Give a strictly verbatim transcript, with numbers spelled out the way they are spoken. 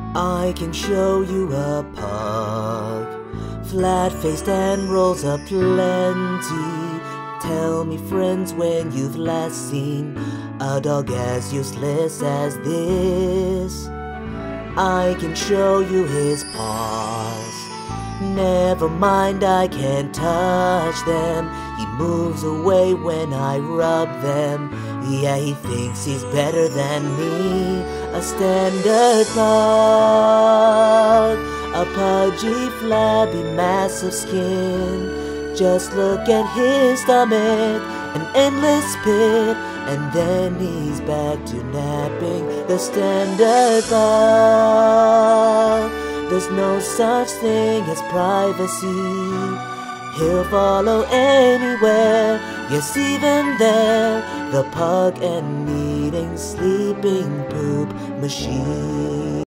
I can show you a pug, flat-faced and rolls up plenty. Tell me, friends, when you've last seen a dog as useless as this. I can show you his paws. Never mind, I can't touch them. He moves away when I rub them. Yeah, he thinks he's better than me. A standard pug, a pudgy, flabby mass of skin. Just look at his stomach, an endless pit, and then he's back to napping. The standard pug, there's no such thing as privacy. He'll follow anywhere, yes, even there. The pug and eating, sleeping poop machine.